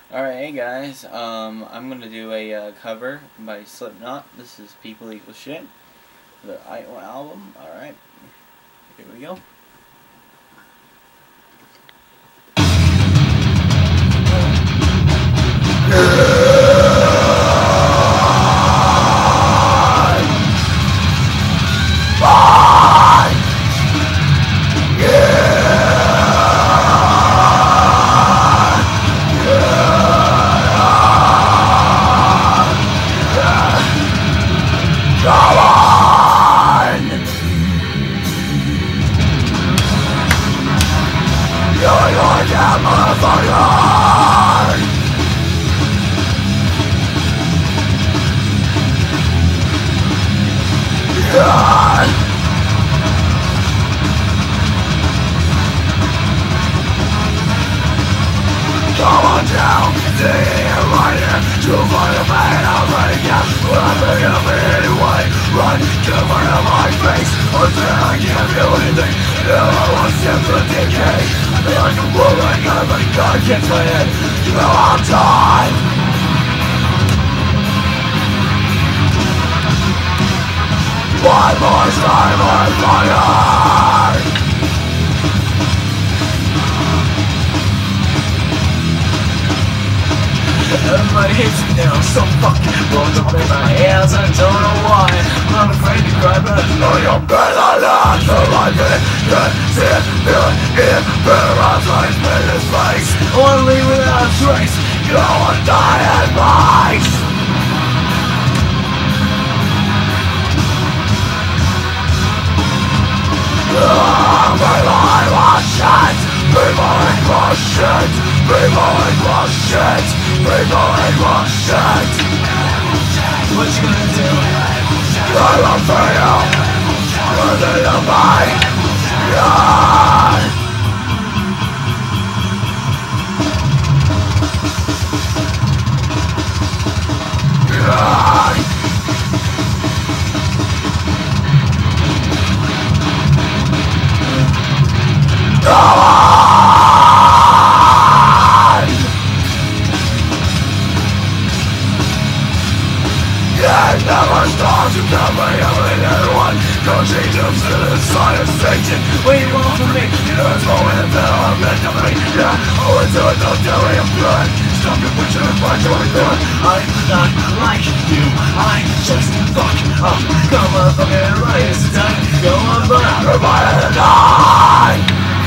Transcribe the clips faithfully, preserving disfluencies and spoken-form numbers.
Alright, hey guys, um, I'm gonna do a uh, cover by Slipknot. This is People Equal Shit, the Iowa album. Alright, here we go. Come on down, stay here, right here. To find a man, I'm running out. I'm ready to be anyway. Run, get front of my face. Until I can't feel anything. Now I want to decay. I feel like a woman, got my gun against my head. You know I'm done. One more time on fire. Everybody hates me now, so fucking blows up in my hands. I don't know why. I'm not afraid to cry, but I know you're better than the life in it. Can't see it, feel it, it paralyzed like in his face. I wanna leave without a trace. You don't wanna die at price. Ah, my life was shit. People equal shit. People equal shit. People equal shit. What you gonna do? I love for you. Running to my God. God. Come on! It never stops, you can't bring everything anyone. Don't change them to the science fiction. What you want from me? You know it's going to feel I'm meant to be. Yeah, all I do is don't tell me I'm good. Stop your picture and find what I'm doing. I'm not like you, I just fuck up. Come on, fucking right, it's time to go on, but I'm reminded to die.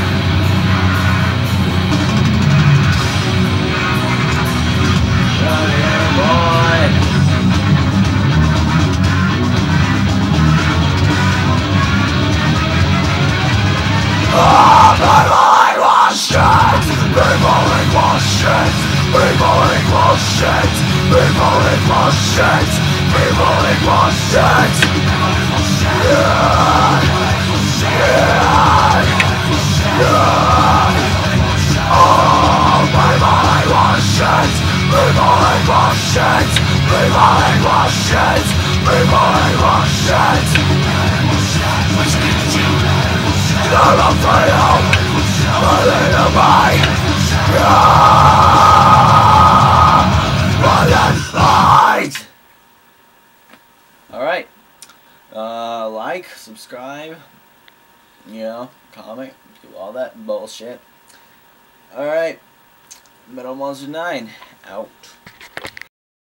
Oh, my mind was shit. People equal shit. People equal shit. People equal shit. People equal shit. Yeah. Yeah. Yeah. Oh, my mind was shit. People equal shit. People equal shit. People equal shit. What you gonna do? I'm afraid of running to my God. Alright, uh, like, subscribe, you know, comment, do all that bullshit. Alright, Metal Monster nine, out.